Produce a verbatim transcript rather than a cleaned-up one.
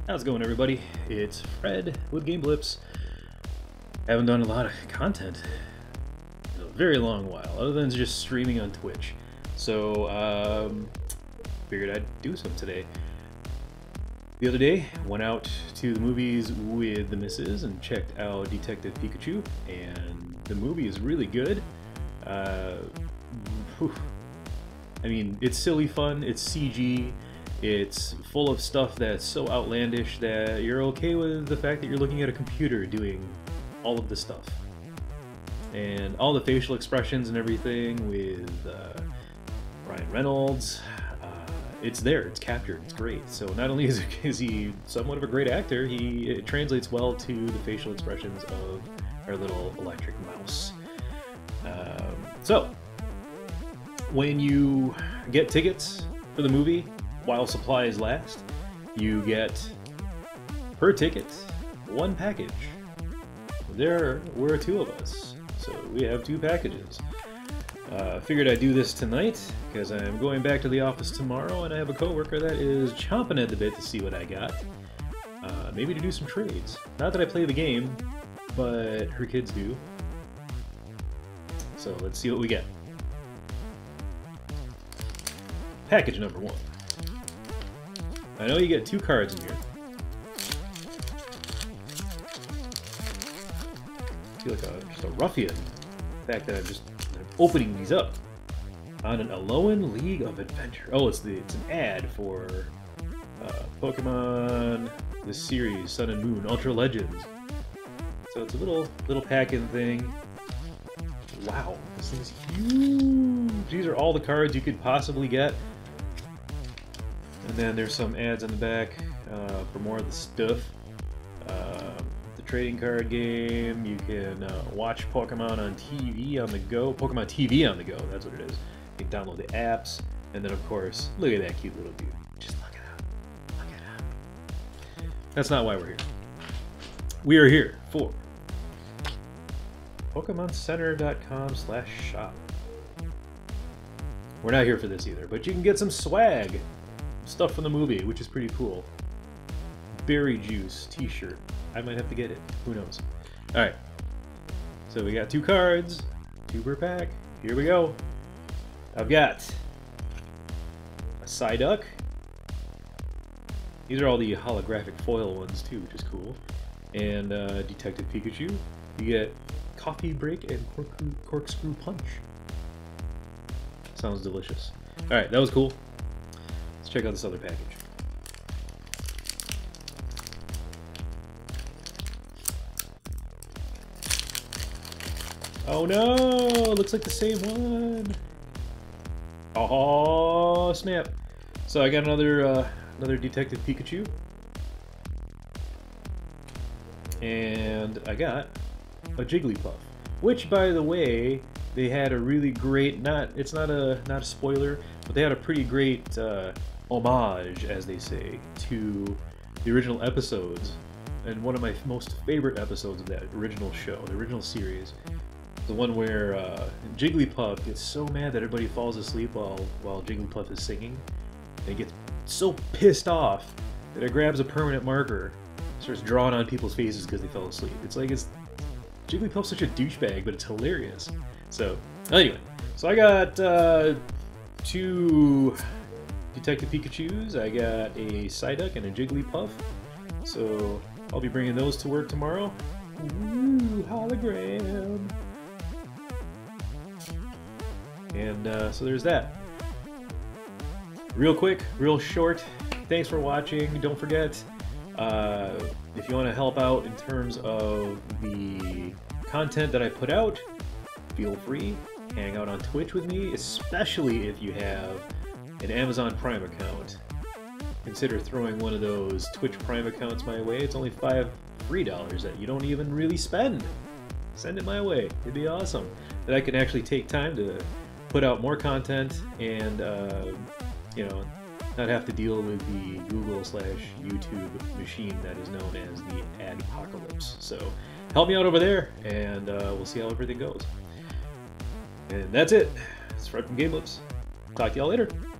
How's it going, everybody? It's Fred with Game Blips. Haven't done a lot of content in a very long while, other than just streaming on Twitch. So, um, figured I'd do some today. The other day, went out to the movies with the missus and checked out Detective Pikachu, and the movie is really good. Uh, whew. I mean, it's silly fun, it's C G, it's full of stuff that's so outlandish that you're okay with the fact that you're looking at a computer doing all of this stuff. And all the facial expressions and everything with uh, Ryan Reynolds, uh, it's there, it's captured, it's great. So not only is, is he somewhat of a great actor, he it translates well to the facial expressions of our little electric mouse. Um, so, when you get tickets for the movie, while supplies last, you get, per ticket, one package. There were two of us, so we have two packages. Uh, figured I'd do this tonight, because I'm going back to the office tomorrow, and I have a coworker that is chomping at the bit to see what I got. Uh, maybe to do some trades. Not that I play the game, but her kids do. So let's see what we get. Package number one. I know you get two cards in here. I feel like a, just a ruffian. The fact that I'm just I'm opening these up on an Alolan League of Adventure. Oh, it's the it's an ad for uh, Pokemon the series Sun and Moon Ultra Legends. So it's a little little pack-in thing. Wow, this thing's huge. These are all the cards you could possibly get. And then there's some ads on the back uh, for more of the stuff. Uh, the trading card game, you can uh, watch Pokemon on T V on the go. Pokemon T V on the go, that's what it is. You can download the apps. And then, of course, look at that cute little dude. Just look at him. Look at him. That's not why we're here. We are here for Pokemon Center dot com slash shop. We're not here for this either, but you can get some swag. Stuff from the movie, which is pretty cool. Berry Juice t-shirt. I might have to get it. Who knows? Alright. So we got two cards. Two per pack. Here we go. I've got a Psyduck. These are all the holographic foil ones too, which is cool. And uh, Detective Pikachu. You get Coffee Break and Corkscrew, corkscrew Punch. Sounds delicious. Alright, that was cool. Check out this other package. Oh no! Looks like the same one. Oh snap! So I got another uh, another Detective Pikachu, and I got a Jigglypuff. Which, by the way, they had a really great not. It's not a not a spoiler, but they had a pretty great. Uh, homage, as they say, to the original episodes, and one of my most favorite episodes of that original show, the original series, the one where uh, Jigglypuff gets so mad that everybody falls asleep while while Jigglypuff is singing, and he gets so pissed off that it grabs a permanent marker, starts drawing on people's faces because they fell asleep. It's like it's Jigglypuff's such a douchebag, but it's hilarious. So anyway, so I got uh, two Detective Pikachus, I got a Psyduck and a Jigglypuff, so I'll be bringing those to work tomorrow. Ooh, hologram! And uh, so there's that. Real quick, real short, thanks for watching. Don't forget, uh, if you want to help out in terms of the content that I put out, feel free, hang out on Twitch with me, especially if you have an Amazon Prime account. Consider throwing one of those Twitch Prime accounts my way. It's only five free dollars that you don't even really spend. Send it my way. It'd be awesome. That I can actually take time to put out more content and, uh, you know, not have to deal with the Google slash YouTube machine that is known as the Adpocalypse. So help me out over there, and uh, we'll see how everything goes. And that's it. It's Fred from Game Blips. Talk to y'all later.